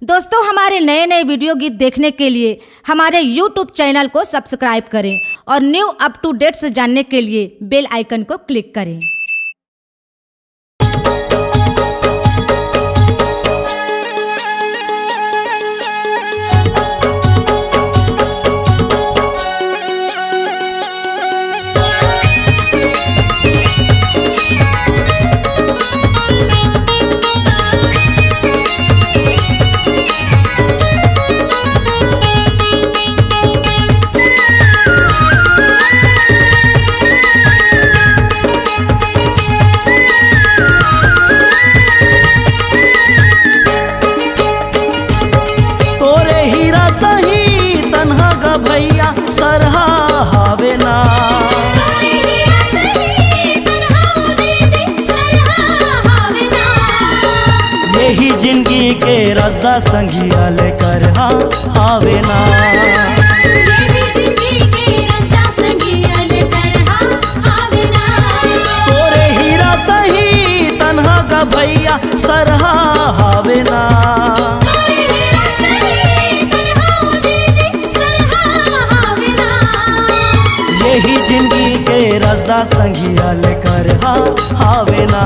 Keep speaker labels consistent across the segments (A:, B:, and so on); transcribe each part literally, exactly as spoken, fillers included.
A: दोस्तों, हमारे नए नए वीडियो गीत देखने के लिए हमारे यूट्यूब चैनल को सब्सक्राइब करें और न्यू अप टू डेट्स जानने के लिए बेल आइकन को क्लिक करें।
B: भैया सरहा हावे ना यही जिंदगी के रसदा संगिया लेकर हा हावे ना तोरे हीरा सही तन्हा का भैया सरहा हावे ना यही जिंदगी के रसदा संगिया लेकर हा हावे ना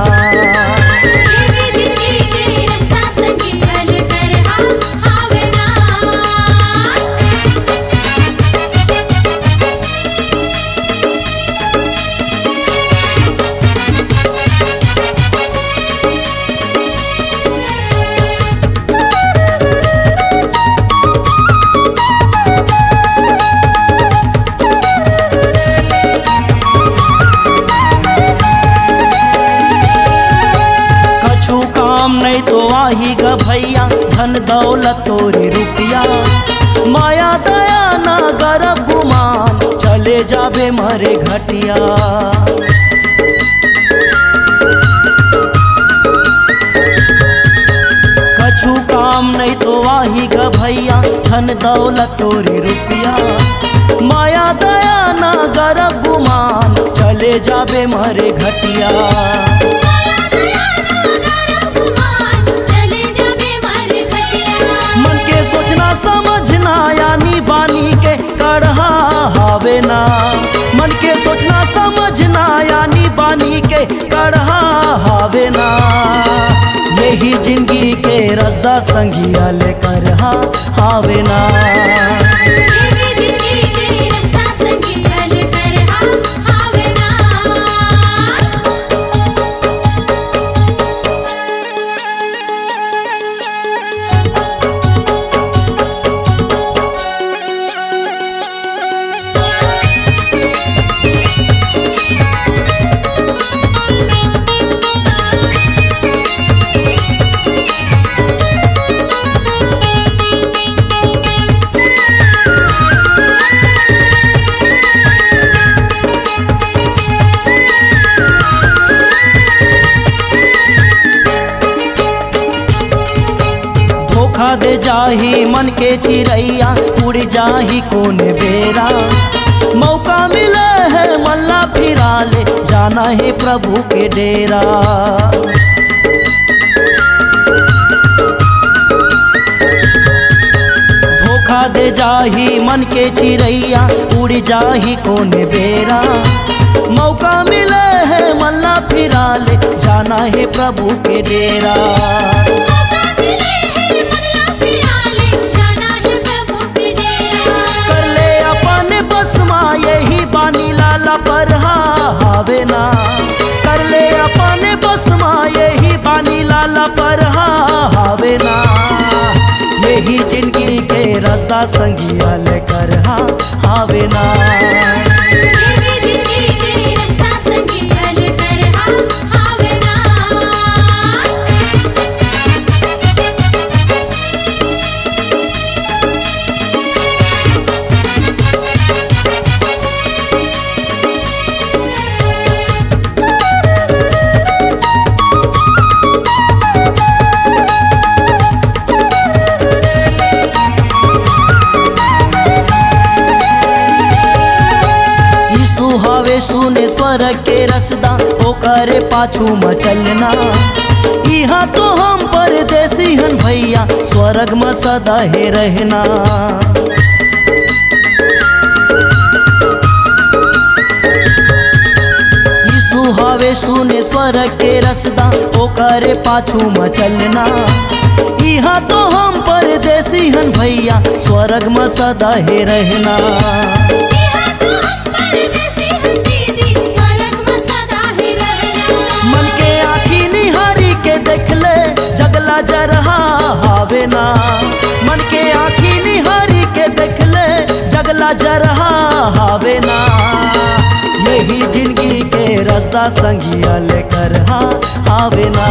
B: नहीं तो आही ग भैया धन दौलत तोरी रुपया माया दया ना गरब गुमान चले जाबे मरे घटिया कछु काम नहीं तो आही ग भैया धन दौलत तोरी रुपया माया दया ना गरब गुमान चले जाबे मरे घटिया सोचना समझना यानी बानी के करहा हावे ना मन के सोचना समझना यानी बानी के करहा हावे ना यही जिंदगी के रसदा संगिया लेकर हा हावे ना धोखा दे जाही मन के चिरैया उड़ जाही कौन बेरा मौका मिले है मल्ला फिरा ले जाना है प्रभु के डेरा धोखा दे जाही मन के चिरैया उड़ जाही कौन बेरा मौका मिले है मल्ला फिरा ले जाना है प्रभु के डेरा यही बानी लाला पर हा हावे ना कर ले अपने बसमा यही बानी लाला पर हा हावे ना यही जिंदगी के रसदा संगिया लेकर हा हावे ना सुने स्वर के रसदा होकर पाछू मचलना यहाँ तो हम परदेश परदेसी हन भैया स्वर्ग में सदा ही रहना। यीशु हवे सुने स्वर्ग के रसदा ओकरे पाछू में चलना। यहाँ तो हम परदेसी हन भैया स्वर्ग में सदा ही रहना। मन के आँखी निहारी के देख ले जगला जरहा हावे ना। मन के आँखी निहारी के देख ले जगला जरहा हावे ना। यही जिंदगी के रास्ता संगिया लेकर हा आवे ना।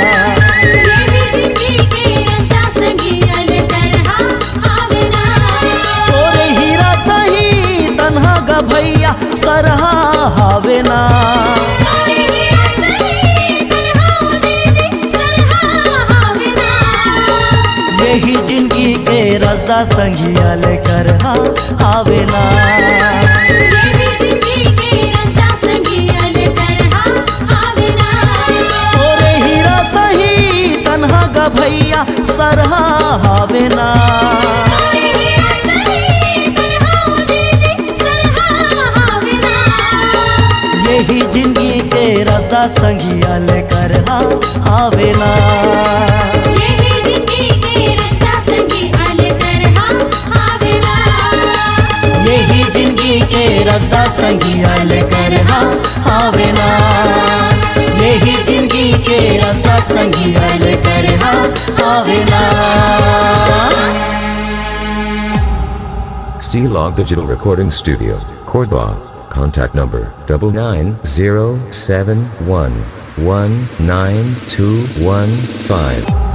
B: तोरे हीरा सही तन्हा गा भैया सरहा हावे ना। यही जिंदगी के रास्ता संगिया लेकर हा आवे ना। तोरे हीरा सही तन्हा गा भैया सरहा हावे ना। यही जिंदगी के रास्ता संगिया लेकर हा आवे ना। यही जिंदगी के रास्ता संगिया लेकर हा आवे ना। यही जिंदगी के रास्ता संगिया लेकर हा आवे ना।
C: C-Log Digital Recording Studio, Cordoba. Contact number double nine zero seven one one nine two one five.